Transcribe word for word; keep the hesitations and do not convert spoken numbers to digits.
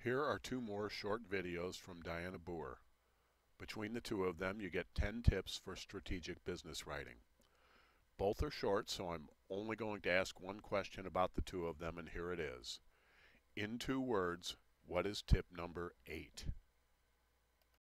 Here are two more short videos from Diana Boer. Between the two of them, you get ten tips for strategic business writing. Both are short, so I'm only going to ask one question about the two of them, and here it is. In two words, what is tip number eight?